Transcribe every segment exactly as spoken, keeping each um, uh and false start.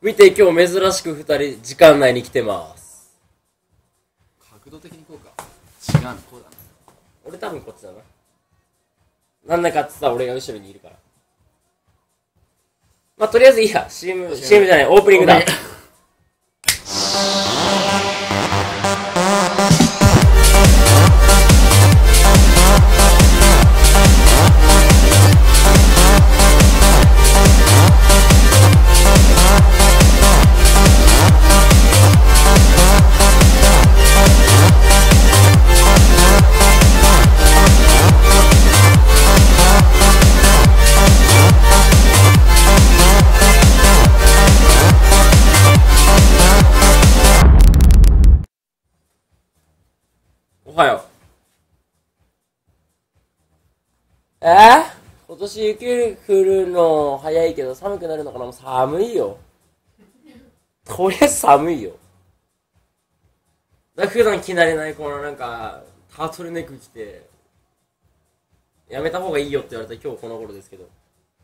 見て、今日珍しく二人時間内に来てます。 角度的にこうか。違うの、こうだな。 俺多分こっちだな。なんだかってさ、俺が後ろにいるから。まあ、とりあえずいいや。シーエム、シーエム じゃない、オープニングだ。おはよう。えー、今年雪降るの早いけど寒くなるのかな。もう寒いよ。これ寒いよ。だから普段着慣れないこのなんかタートルネック着てやめた方がいいよって言われた今日この頃ですけど。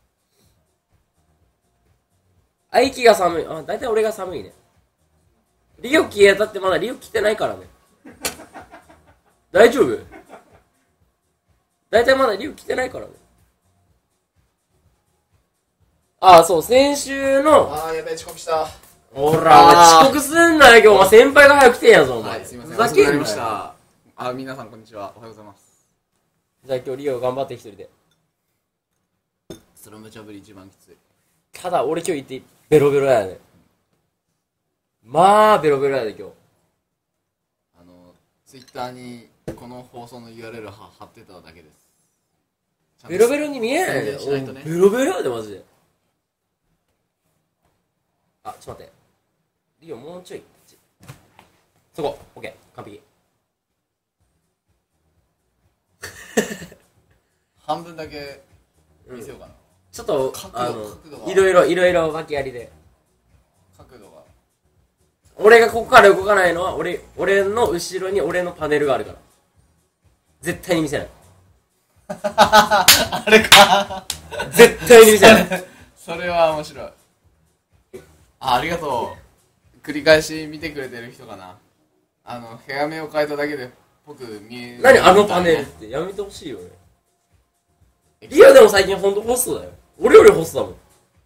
アイキが寒い。あ、だいたい俺が寒いね。リオ着えたってまだリオ着てないからね。大丈夫？大体まだリュウ着てないからね。ああ、そう、先週の。 ああ、やべえ、遅刻した。 ほら、遅刻すんなよ、今日。お前先輩が早く来てんやぞ、お前。 はい、すいません。 ふざけんなよ。 遅くなりました。あ、皆さんこんにちは。おはようございます。 じゃあ今日リオ頑張って一人で。 その無茶ぶり一番きつい。 ただ、俺今日行ってベロベロやね。まあ、ベロベロやで、今日。 あの、ツイッターにこの放送の ユーアールエル は貼ってただけです。 ベロベロに見えないで、ね、ベロベロやで、マジで。あ、ちょっと待って。リオ、もうちょい。そこ、オッケー、完璧。 半分だけ見せようかな。うん、 ちょっと、 角度、 あの、 角度がいろいろ、いろいろ訳ありで。 角度が。 俺がここから動かないのは、俺、俺の後ろに俺のパネルがあるから。絶対に見せない。 あれか。 絶対に見せない。 それは面白い。あ、ありがとう。繰り返し見てくれてる人かな。あの、部屋目を変えただけで僕見える。 何あのパネルってやめてほしいよね。リオでも最近ほんとホストだよ。俺よりホストだもん。うん、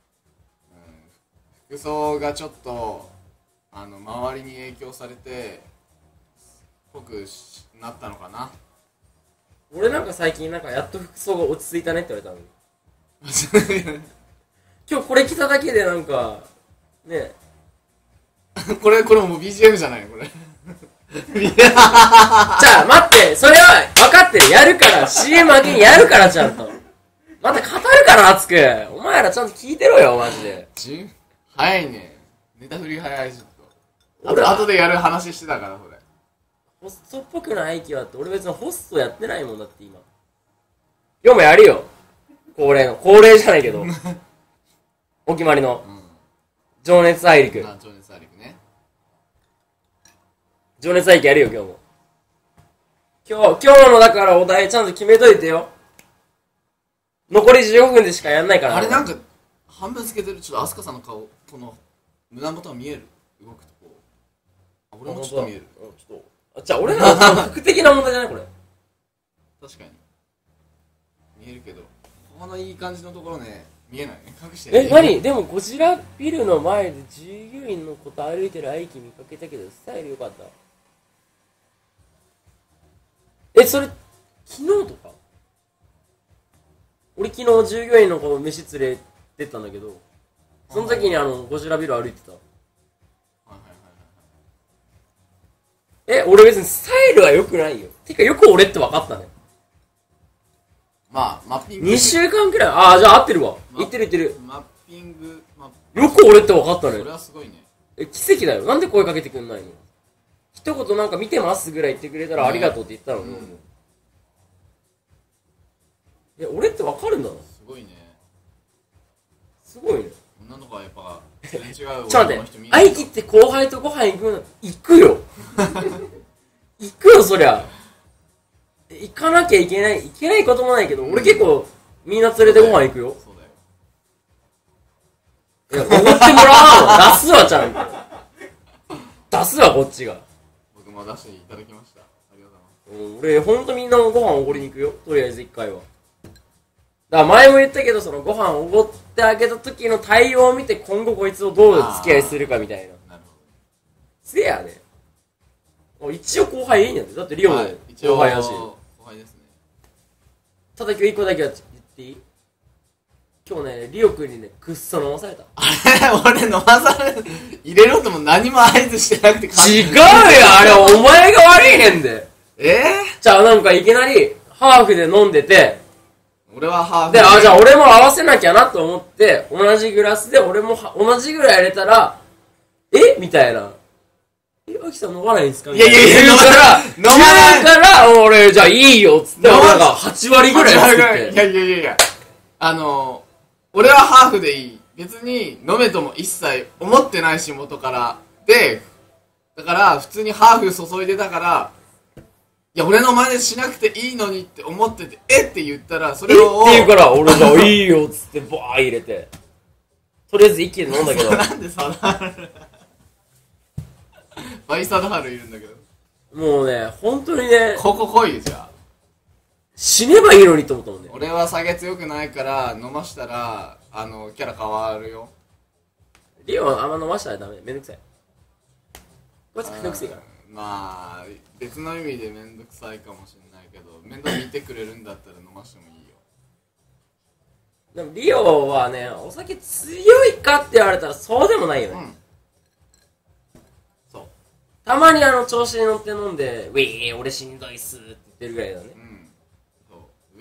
服装がちょっと、あの、周りに影響されて、ぽくなったのかな。 俺なんか最近なんかやっと服装が落ち着いたねって言われたのに。今日これ着ただけでなんか、ねこれ、これもう ビージーエム じゃないのこれ。 じゃあ待って、それは分かってる。やるから、シーエム 明けにやるからちゃんと。また語るから熱く。お前らちゃんと聞いてろよ、マジで。 早いね。ネタ振り早いし、ちょっと。俺後でやる話してたから、それ。 ホストっぽくない気はあって、俺別にホストやってないもんだって今。今日もやるよ。恒例の。恒例じゃないけど。お決まりの。うん、情熱大陸。 あ、情熱大陸ね。 情熱大陸やるよ、今日も。今日、今日のだからお題ちゃんと決めといてよ。残りじゅうごふんでしかやんないから。 あれなんか、半分透けてる。ちょっとアスカさんの顔、この、胸元が見える。動くとこう。あ、俺もちょっと見える。 うん、ちょっと。あ、じゃあ俺らの服的な問題じゃないこれ。 確かに。見えるけど、このいい感じのところね、見えないね。隠してる。 え、何でもゴジラビルの前で従業員の子と歩いてる愛機見かけたけど、スタイル良かった。え、それ、昨日とか俺昨日従業員の子飯連れてったんだけど、その時にあの、ゴジラビル歩いてた。え、俺別にスタイルは良くないよ。てかよく俺って分かったね。 まあ、マッピング。 にしゅうかんくらい。ああ、じゃあ合ってるわ。言ってる言ってる。 マッピング、マッよく俺って分かったね。 それはすごいね。 え、奇跡だよ。なんで声かけてくんないの？一言なんか見てますぐらい言ってくれたらありがとうって言ったのに。うん、え、俺って分かるんだな。 すごいね。 すごいね。 女の子はやっぱ、全然違う。 ちょっと待って、愛機って後輩とご飯行くの、行くよ。行くよ、そりゃ。行かなきゃいけない、行けないこともないけど、うん、俺結構みんな連れてご飯行くよ。そうだよ。 いや、おごってもらわんわ。出すわ、ちゃんと。出すわ、こっちが。 僕も出していただきました。ありがとうございます。 うん、俺、ほんとみんなご飯おごりに行くよ。とりあえず一回は。だから前も言ったけど、そのご飯おごってあげた時の対応を見て、今後こいつをどう付き合いするかみたいな。 なるほせやね。一応後輩いいんやで。だってリオど。 もはい、一応後輩やし。 後輩ですね。 ただ今日一個だけは言っていい？今日ね、リオくんにね、くっそ飲まされた。 あれ俺飲まされ、入れろとも何も合図してなくて違うよあれお前が悪いねんで。 えじゃあなんかいきなり、ハーフで飲んでて、 ー、俺はハーフで、あ、じゃあ俺も合わせなきゃなと思って、同じグラスで俺もは同じぐらい入れたら、えみたいな。え、アキさん飲まないんすかみたいな。 いやいやいや言うから、 飲まない言うから、俺、じゃあいいよっつって、俺なんかはち割ぐらい作っいやて。 いやいやいやあの俺はハーフでいい。別に飲めとも一切思ってないし元からで、だから普通にハーフ注いでたから、いや俺の真似しなくていいのにって思ってて、えって言ったらそれをって言うから俺じゃあいいよっつってバー入れて、とりあえず一気に飲んだけどなんでサダハルバイサダハルいるんだけど、 もうね本当にねここ来いよ。じゃあ死ねばいいのにと思ったもんね。 俺は酒強くないから飲ましたらあのキャラ変わるよ。 リオはあんま飲ましたらダメ、めんどくさい。こいつめんどくせえから。 まあ別の意味でめんどくさいかもしれないけど、面倒見てくれるんだったら飲ましてもいいよ。 でもリオはね、お酒強いかって言われたらそうでもないよね。 うん、そう。 たまにあの調子に乗って飲んで、ウィー俺しんどいっすって言ってるぐらいだね。 うん。そう。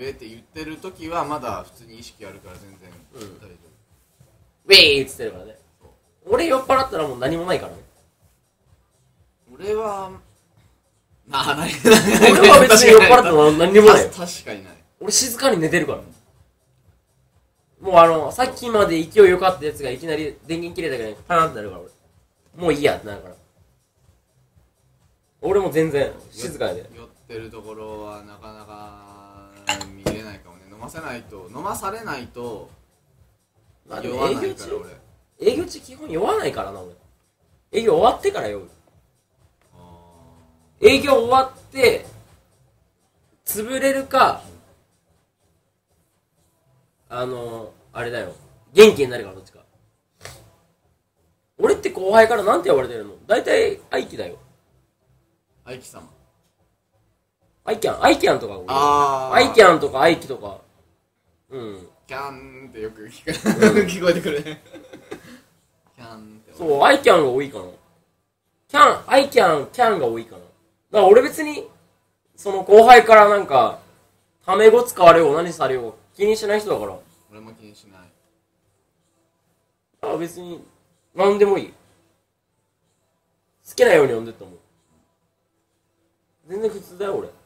上って言ってる時はまだ普通に意識あるから全然大丈夫。 ウィーっつってるからね。俺酔っ払ったらもう何もないからね。 俺は、まあ何俺は別に酔っ払ったら何にもないよ。 確かにない。 俺静かに寝てるから。もうあの、さっきまで勢い良かったやつがいきなり電源切れたからパーンってなるから俺。もういいやってなるから。俺も全然静かで。 酔ってるところはなかなか見れないかもね。飲ませないと、飲まされないと酔わないから俺。 営業中基本酔わないからな俺。営業終わってから酔う。営業終わって潰れるか、あのあれだよ、元気になるからどっちか。俺って後輩からなんて呼ばれてるの？大体アイキだよ。 アイキ様。 アイキャン、アイキャンとか俺。 あーアイキャンとかアイキとか。うん。 キャンってよく聞こえ聞こえてくるね。キャンって。 そう、アイキャンが多いかな。キャン、アイキャン、キャンが多いかな。だから俺別に、その後輩からなんか、タメ語使われよう、何されよう、気にしない人だから。 俺も気にしない。 だから別に、何でもいい。好きなように呼んでっても。全然普通だよ、俺。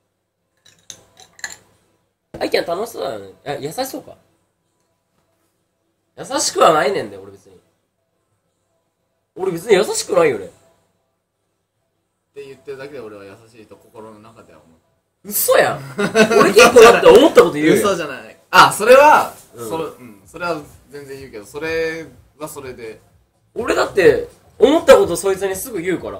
アイキャン楽しそうだよね。あ、優しそうか。優しくはないねんだよ、俺別に。俺別に優しくないよね。 って言ってるだけで俺は優しいと心の中では思う。 嘘やん。俺結構だって思ったこと言うよ。 嘘じゃない。あ、それは、 うん、 それ、うん、それは全然言うけど、それはそれで。 俺だって、思ったことそいつにすぐ言うから。うん、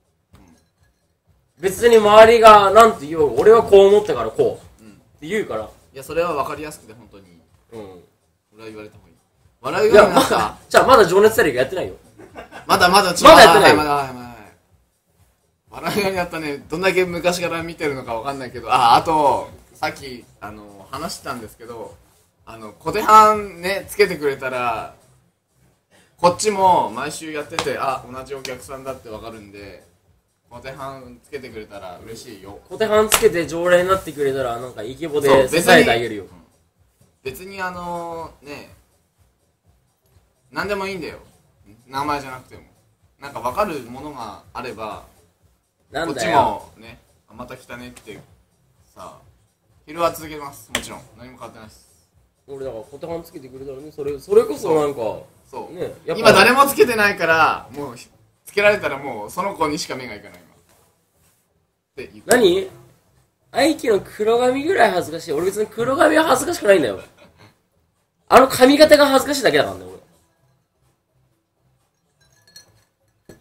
別に周りがなんて言おう、俺はこう思ったからこう。うん、って言うから。 いや、それは分かりやすくて本当に。 うん。 俺は言われた方がいい。笑うようになった。 いや、まだ、じゃあまだ情熱大陸やってないよ。 まだまだまだやってないよ。 まだまだまだ。笑うようになったね。どんだけ昔から見てるのかわかんないけど、あ、あと、さっき、あの、話したんですけど、あの、小手半ね、つけてくれたら、こっちも毎週やってて、あ、同じお客さんだってわかるんで、小手半つけてくれたら嬉しいよ。 小手半つけて常連になってくれたら、なんかイケボで支えてあげるよ。 別にあのー、ね、なんでもいいんだよ。名前じゃなくても。なんかわかるものがあれば、 なんだよ。 こっちもね、あ、また来たねってさ、昼は続けます。もちろん何も変わってないです。 俺だから小手半つけてくれたらね、それそれこそなんかそう、 ね、 今誰もつけてないからもうつけられたらもうその子にしか目がいかない今って何？アイキの黒髪ぐらい恥ずかしい。俺別に黒髪は恥ずかしくないんだよ。あの髪型が恥ずかしいだけだからね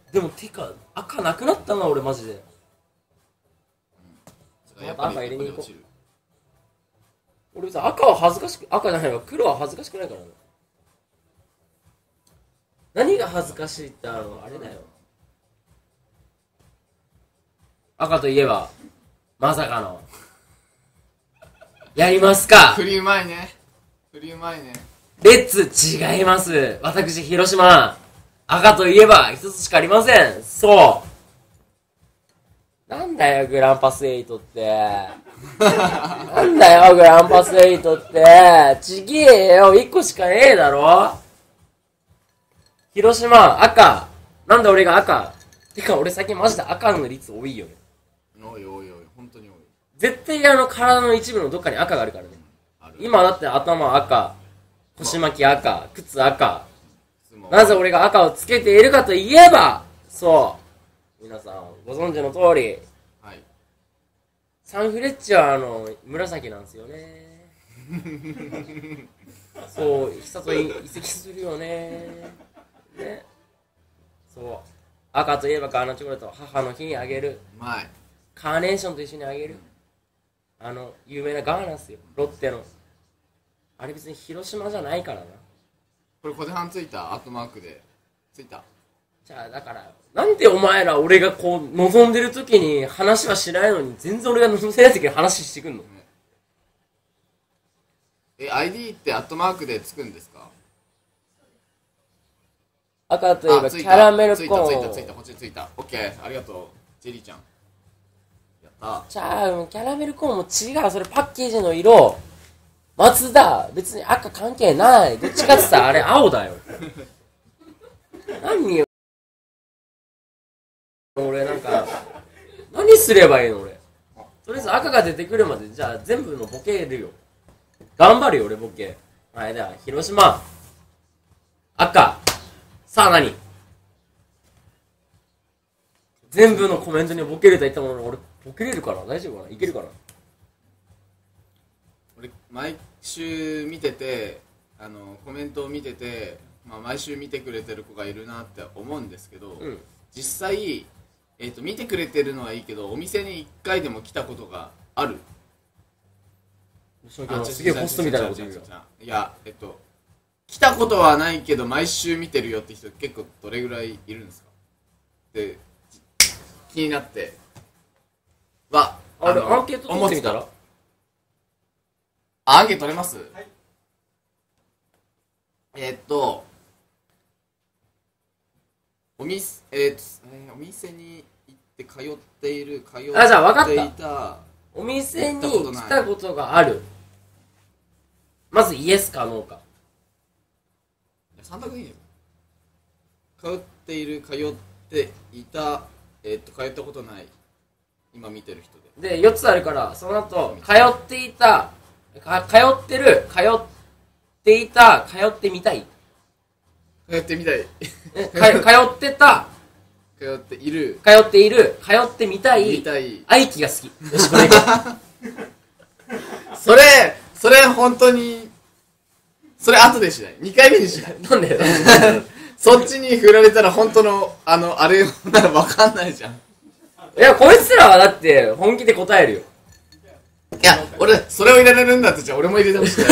でもてか赤なくなったな俺マジで。 やっぱ赤入れに行こう。 俺別に赤は恥ずかしく、赤じゃないわ、黒は恥ずかしくないからね。何が恥ずかしいってあのあれだよ。赤といえばまさかのやりますか。 振りうまいね。振りうまいね。 レッツ違います。私広島赤といえば一つしかありません。そうなんだよグランパスエイトってなんだよグランパスエイトってちげえよ、一個しかねえだろ。広島赤。なんで俺が赤。てか俺最近マジで赤の率多いよね。 おいおいおい、本当に多い。 絶対あの体の一部のどっかに赤があるからね。今だって頭赤、腰巻き赤、靴赤。なぜ俺が赤をつけているかといえば、そう皆さんご存知の通り、 はい、 サンフレッチェはあの紫なんですよねそう久と移籍するよね。ね、そう赤といえばガーナチョコレート、母の日にあげる。 うまい。 カーネーションと一緒にあげる。あの有名なガーナっすよ、ロッテの。あれ別に広島じゃないからな。 これ小手半ついた、アートマークでついた。 じゃあだからなんでお前ら俺がこう望んでる時に話はしないのに、全然俺が望んでない時に話してくんの、ね、 え アイディー ってアットマークでつくんですか。 赤といえばキャラメルコーン。 ついたついたついた、こっちついた。オッケー、ありがとうジェリーちゃん。やった。 じゃあキャラメルコーンも違う。それパッケージの色松田別に赤関係ない。どっちかって言ったらあれ青だよ何よ俺なんか何すればいいの俺。とりあえず赤が出てくるまでじゃあ全部のボケるよ。頑張るよ俺ボケ。はい、では広島赤。さあ何、全部のコメントにボケると言ったもの俺ボケれるかな。大丈夫かな、いけるかな。 俺毎週見てて、あのコメントを見てて、まあ、毎週見てくれてる子がいるなって思うんですけど、うん、実際、えーと、見てくれてるのはいいけどお店にいっかいでも来たことがある。 すげえホストみたいなこと言うよ。 いや、えっと来たことはないけど毎週見てるよって人結構どれぐらいいるんですかで気になってはあれアンケート取ってみたら。 あ、アンケート取れます、はい、えー、っとお店、えー、っとお店に行って通っている通っていた。 あ、じゃあ分かった。お店に来たことがある。まずイエスかノーか。 さん択でいいよ。通っている、通っていた、えー、っと通ったことない、今見てる人ででよっつあるから、その後通っていた、か通ってる、通っていた、通ってみたい、 通ってみたいか通ってた、 通っている、 通っている、通ってみたい、 みたい、 愛機が好き。よしこれそれそれ本当にそれ後でしない、にかいめにしないなんでそっちに振られたら本当のあのあれなら分かんないじゃん。 いやこいつらはだって本気で答えるよ。 いや俺それを入れられるんだって、じゃあ俺も入れてほしい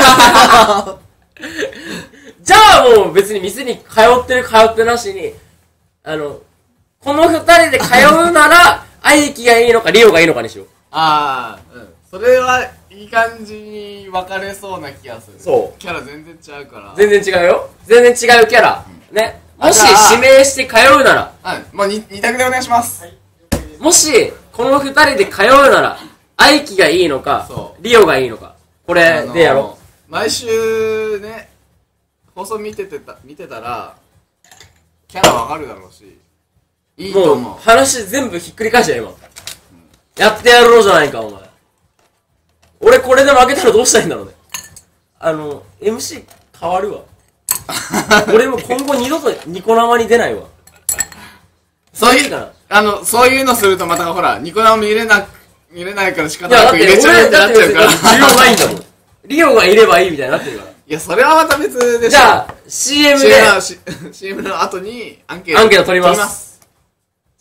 じゃあもう別に店に通ってる通ってなしに、あのこの二人で通うなら愛機がいいのかリオがいいのかにしよう。 ああ、うん、それはいい感じに分かれそうな気がする。 そうキャラ全然違うから。 全然違うよ。全然違うキャラ、うん、ね。もし指名して通うなら、 はい、もう 2, 2択でお願いします、はい、 もしこの二人で通うなら愛機がいいのかリオがいいのか、これでやろう、あのー、 毎週ね放送見ててた見てたらキャラ分かるだろうし、いいと思う。 もう話全部ひっくり返したよ今、うん、やってやろうじゃないかお前。俺これで負けたらどうしたらいいんだろうね。あの エムシー 変わるわ俺も今後二度とニコ生に出ないわ。 そういうかあのそういうのするとまたほらニコ生見れな見れないから仕方なく入れちゃうってなっちゃうから。 リオがいいんだもん。リオがいればいいみたいになってるから。 いやそれはまた別でしょ。 じゃあ シーエム でシーエム の後にアンケートアンケート取ります。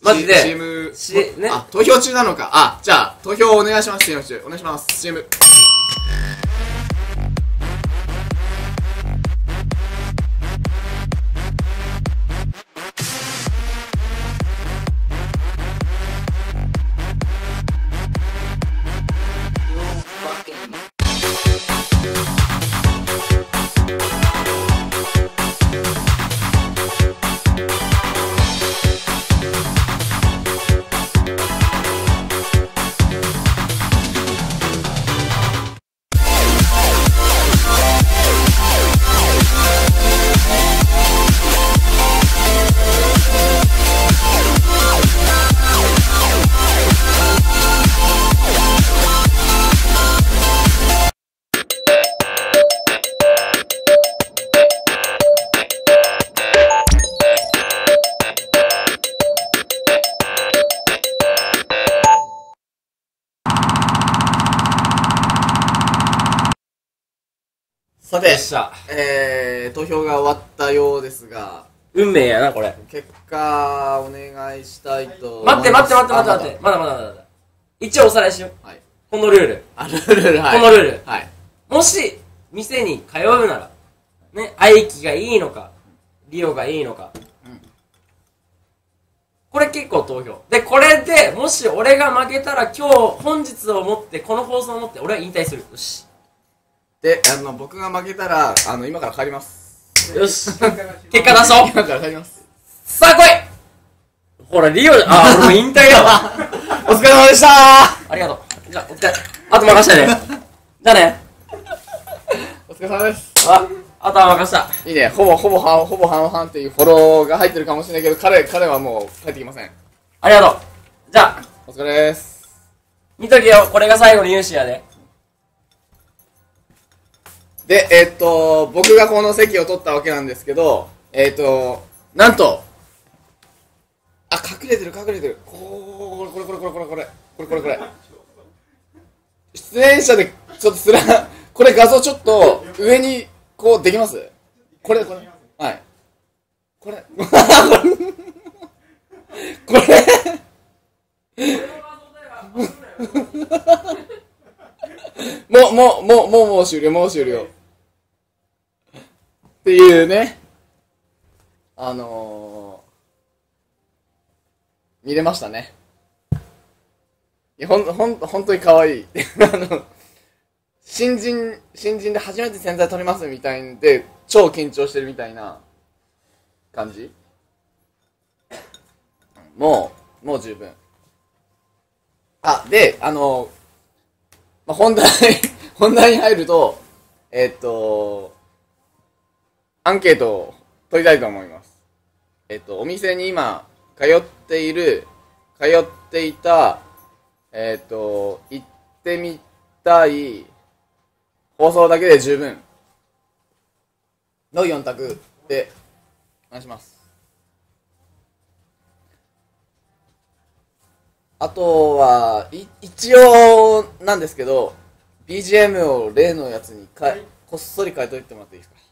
マジでシーエムしねあ、投票中なのか。あ、じゃあ投票お願いします。シーエム 中お願いします。 シーエム。さてよっしゃ、 えー、投票が終わったようですが、 運命やなこれ。 結果お願いしたいと思います。 待って待って待って待って待って、まだまだまだまだ。一応おさらいしよう。 はい。 このルール、 あ、ルール、はい。 このルール、 はい。 もし店に通うならね、愛機がいいのかリオがいいのか、 うん、 これ結構投票で、これでもし俺が負けたら今日本日をもってこの放送をもって俺は引退する。よしで、あの僕が負けたら、あの今から帰ります。 よし結果出そう。 今から帰ります。 さあ来い。ほらリオ、あ俺も引退やわお疲れ様でしたー。 ありがとう。じゃあお疲れ、あと任してね。じゃあね。 お疲れ様です。 あ、あとは任した。 いいね、ほぼほぼ半ほぼ半々っていうフォローが入ってるかもしれないけど、彼彼はもう帰ってきません。 ありがとう。じゃあお疲れです。 見とけよ、これが最後の勇姿やで。 で、えー、っと僕がこの席を取ったわけなんですけど、えー、っとなんと、あ、隠れてる隠れてる、これこれこれこれこれこれこれこれこれ出演者でちょっとすらこれ画像ちょっと上にこうできます？これこれはいこれこれもうもうもうもうもう終了もう終了っていうね、あのー、見れましたね。いやほんほん本当に可愛いあの新人新人で初めて洗剤取りますみたいんで超緊張してるみたいな感じ。もうもう十分。あ、で、あの、まあ、本題本題に入ると、えー、っとアンケートを取りたいと思います。えー、っとお店に今通っている通っていたえー、っと行ってみたい放送だけで十分のよん択でお願いします。あとはい一応なんですけど ビージーエム を例のやつにかこっそり変えといてもらっていいですか。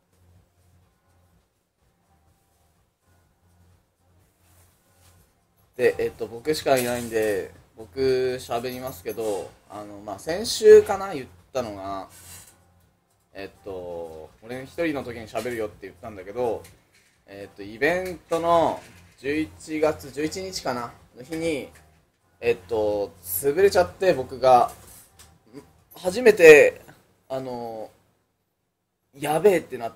で、えっと僕しかいないんで僕喋りますけど、あのまあ先週かな言ったのが、えっと俺一人の時に喋るよって言ったんだけど、えっとイベントのじゅういちがつじゅういちにちかなの日にえっと潰れちゃって、僕が初めてあのやべえってなって、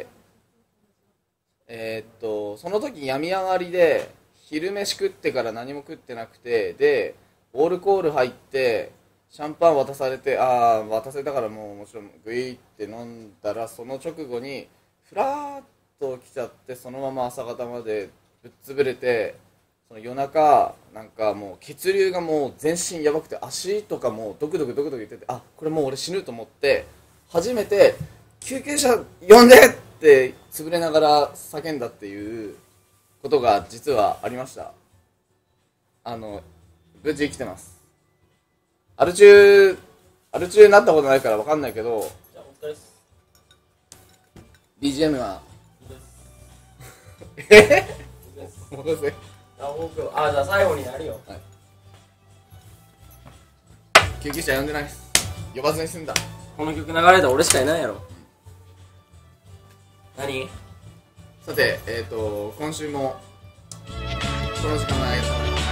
えっとその時病み上がりで昼飯食ってから何も食ってなくて、でオールコール入ってシャンパン渡されて、ああ渡せたからもうもちろんグイって飲んだら、その直後にフラーっと来ちゃって、そのまま朝方までぶっ潰れて、その夜中なんかもう血流がもう全身やばくて、足とかもうドクドクドクドク言ってて、あ、これもう俺死ぬと思って初めて救急車呼んでって潰れながら叫んだっていうことが実はありました。あの無事生きてます。アル中アル中になったことないから分かんないけど、 じゃあお疲れっす。 ビージーエム はえへお任せあ、僕、あ、じゃあ最後にやるよ。 救急車呼んでないっす。呼ばずに済んだ。 この曲流れたら俺しかいないやろ。何？ さて、えっと、今週もこの時間がやった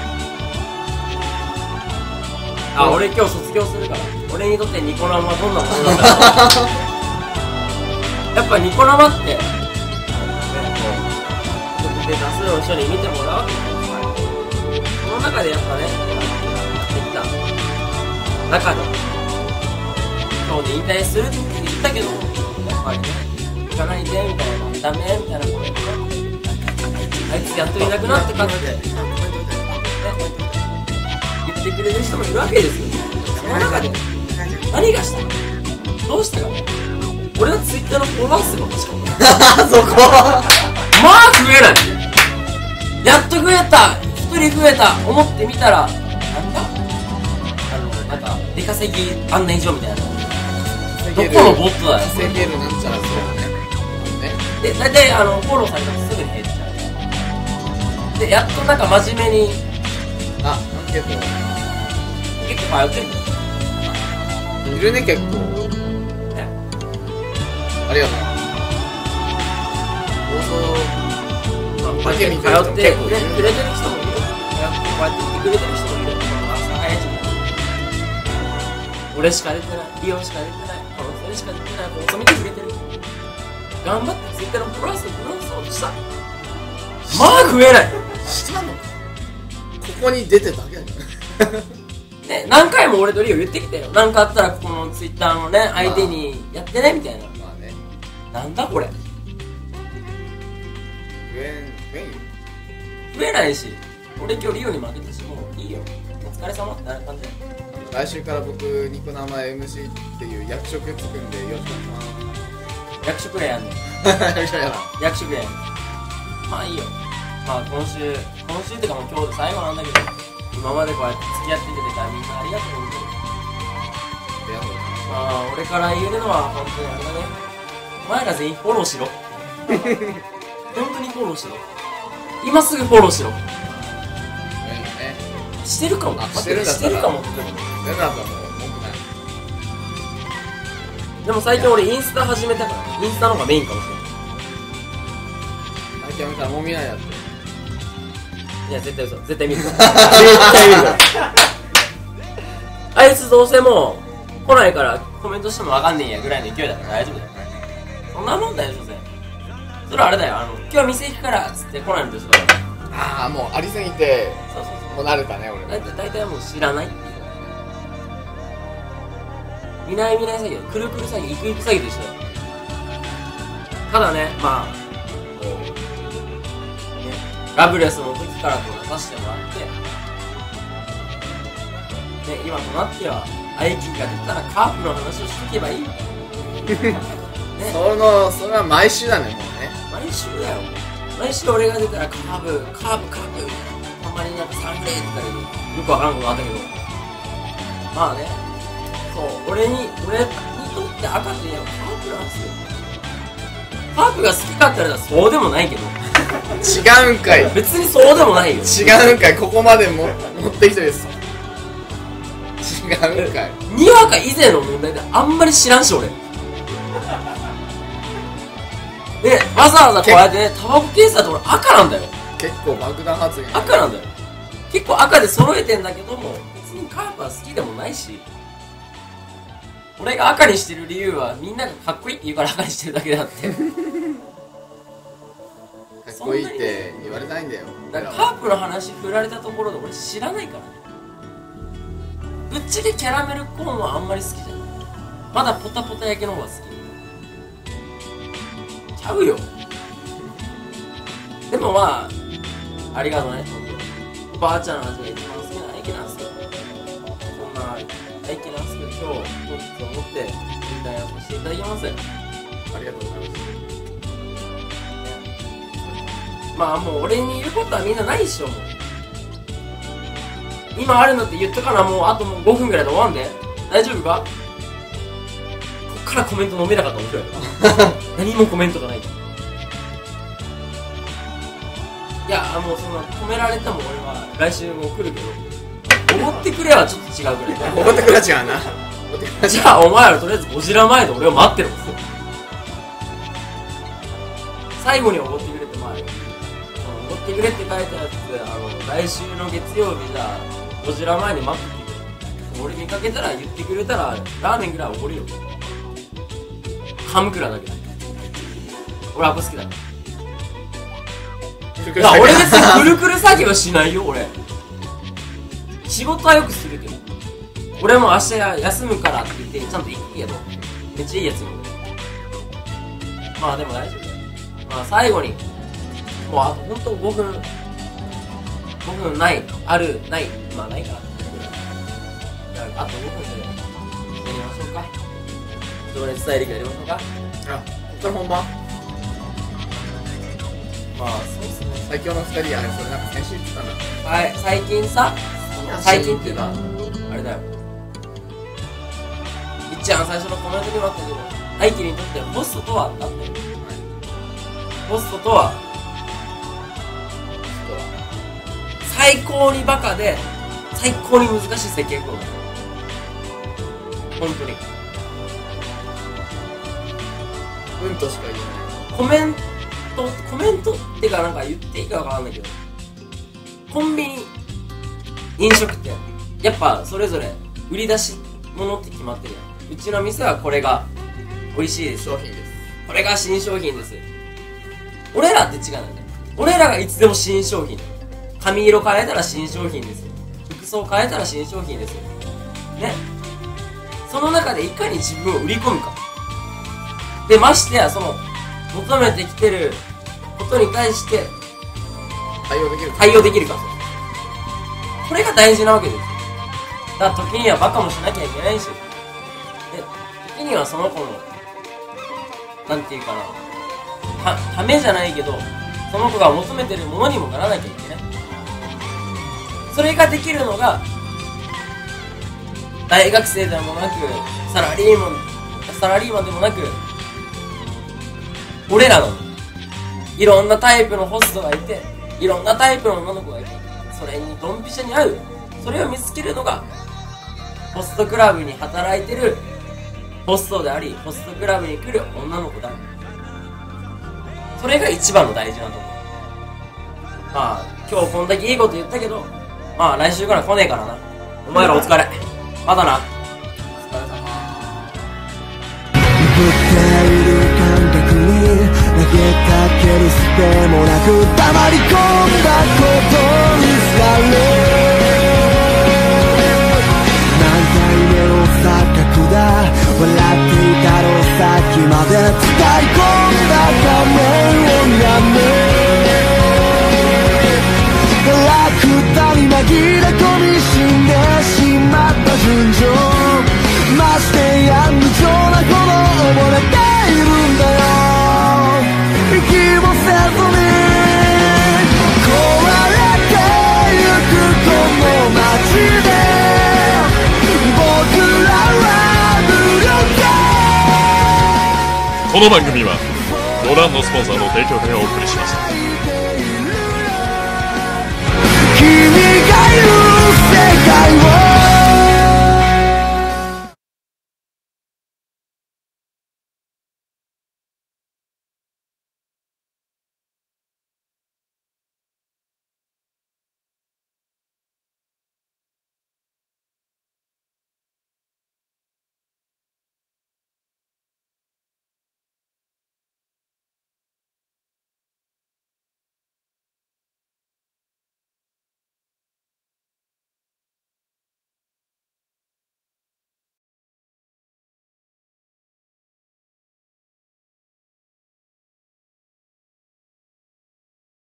あ、俺今日卒業するから。俺にとってニコ生はどんなものだったの？やっぱニコ生って、ね、こう、特定多数の人に見てもらうわけじゃないですか。その中でやっぱね、できた中で、今日で引退するって言ったけど、やっぱりね、行かないでみたいな、ダメみたいな声で、あいつやっといなくなってかって、ね、言ってくれる人もいるわけですよ。その中で何がしたの？どうしたかね？俺のツイッターのフォロワー数が欲しかった。そこまあ増えない。やっと増えた、一人増えた思ってみたら、なんだあの、なんか出稼ぎ案内所みたいな、どこのボットだよ。 稼げるなんちゃらそうね。 で、大体あのフォローされたらすぐに減っちゃう。で、やっとなんか真面目に、 あ、アンケート結構通ってるんだよ。 いるね、結構。 ね、 ありがとう。放送だけ見てる人も通って結構いる。 くれてる人もいる。こうやって言ってくれてる人もいる。朝早い時間。俺しか出てない、リオしか出てない、この人しか出てない、放送見てくれてる。頑張ってツイッターのフォロワー数を増やそうとした。まあ増えない。 したの？ここに出てただけだよね、何回も俺とリオ言ってきたよ。なんかあったらこのツイッターのね、相手にやってねみたいな。 まあね。 なんだこれ。 増えん、増えんよ。 増えないし、俺今日リオに負けたし、もういいよ。お疲れ様ってなる感じ。 来週から僕、ニコ生 エムシー っていう役職つくんで、よろしくお願いし役職やんねん。 ます。役職やな。 役職やんねん。まあいいよ。まあ今週、今週ってかもう今日で最後なんだけど、今までこうやって付き合ってくれたみんなありがとうございます。 ありがとうございます。 まあ俺から言えるのは本当にあれだね。お前ら全員フォローしろ。本当にフォローしろ。今すぐフォローしろ。 ね、 してるかも。 あしてるんだったらしてるかもって。 全然だったらもう文句ない。 でも最近俺インスタ始めたから、インスタの方がメインかもしれない。 最近やめたらもう見ないやって。 いや絶対嘘、絶対見るから絶対見るからあいつどうせもう来ないからコメントしてもわかんねえやぐらいの勢いだから大丈夫だよ。そんなもんだよ、所詮。それはあれだよ、あの今日店行くからっつって来ないのと一緒だから。 ああ、もうありすぎて、 そうそうそう、 もう慣れたね、俺も。 大体大体もう知らないっていう。見ない見ない詐欺よ、くるくる詐欺、いくいく詐欺と一緒だよ。ただね、まあこうね、ラブレスの時からこう出させてもらってね、今となってはアイキーが出たらカープの話をしていけばいいね。 その、それは毎週だね、もうね。 毎週だよ。毎週俺が出たらカーブ、カーブ、カーブ。たまになんかサングレーって言ったり、よくわからんことあったけど。まあね、そう、俺に、俺にとって赤といえばカープなんですよ。カープが好きかって言われたらそうでもないけど。 違うんかい。 別にそうでもないよ。 違うんかい、ここまでも持ってきてです。違うんかい。 にわか以前の問題であんまり知らんし、俺。で、わざわざこうやってね、タバコケースだと俺赤なんだよ。 結構爆弾発言。 赤なんだよ。結構赤で揃えてんだけども、別にカープは好きでもないし、俺が赤にしてる理由はみんながかっこいいって言うから赤にしてるだけであって。 かっこいいって言われたいんだよ。 だからカープの話振られたところで俺知らないからね。ぶっちゃけキャラメルコーンはあんまり好きじゃない。まだポタポタ焼きの方が好き。ちゃうよ。でもまあありがとうね、おばあちゃんの味が一番好きな駅なんですけど、そんな駅なんですけど、今日本日をもって引退をさせていただきます。 ありがとうございます。 まあもう俺に言うことはみんなないっしょ。もう今あるのって言ったかな。もうあともうごふんぐらいで終わんで大丈夫か。こっからコメント飲めなかったら面白い何もコメントがない。いやあもうそんな止められても俺は来週も来るけど、おごってくれはちょっと違うぐらい。 おごってくれは違うな。 じゃあお前らとりあえずゴジラ前で俺を待ってろ。最後におごってくれって前おごってくれって書いたやつ、あの来週の月曜日じゃあゴジラ前に待っててくれ。俺見かけたら言ってくれたらラーメンぐらいおごるよ。ハムクラだけど俺アコ好きだから。いや俺別にくるくる詐欺はしないよ。俺仕事はよくするけど、俺も明日休むからって言ってちゃんと行くけど、めっちゃいいやつよ。まあでも大丈夫だよ。まあ最後にもうあとほんとごふんごふんないあるないまあないかな。じゃああとごふんでやりましょうか。情熱大陸やりましょうか。 あ、こっから本番。 まあそうっすね。 最強のふたり、あれそれなんか先週言ってたな。 はい、最近さ、最近っていうかあれだよ、一番最初のコメントにもあったけど、アイキにとってホストとは何だよ。ホストとは最高にバカで最高に難しい接客をだ。本当にうんとしか言えない。 コメントコメントってかなんか言っていいかわからんないけど、コンビニ飲食ってやっぱそれぞれ売り出し物って決まってるやん。うちの店はこれが美味しいです、 商品です、 これが新商品です。俺らって違うんだよ。俺らがいつでも新商品。髪色変えたら新商品ですよ。服装変えたら新商品ですよね。その中でいかに自分を売り込むかで、ましてやその求めてきてることに対して対応できる対応できるか、これが大事なわけですよ。だから時にはバカもしなきゃいけないし、で時にはその子のなんていうかな、たためじゃないけど、その子が求めてるものにもならなきゃいけない。それができるのが大学生でもなくサラリーマンサラリーマンでもなく俺らなの。いろんなタイプのホストがいて、いろんなタイプの女の子がいて、それにドンピシャに合う、それを見つけるのがホストクラブに働いてるホストであり、ホストクラブに来る女の子だ。それが一番の大事なところ。まあ今日こんだけいいこと言ったけど、まあ来週から来ねえからな。お前らお疲れ。またな。 お疲れ様。 ぶっている感覚に投げかけるすでもなく黙り込んだことにされ、何回目の錯覚だ、笑っていたのさっきまで伝え込んだ仮面をやめ、ラクダに紛れ込み死んでしまった純情、ましてや無情なほど溺れているんだよ。息もせずに壊れてゆくこの街で僕らは無力。 この番組はご覧のスポンサーの提供でお送りしました。 君がいる世界は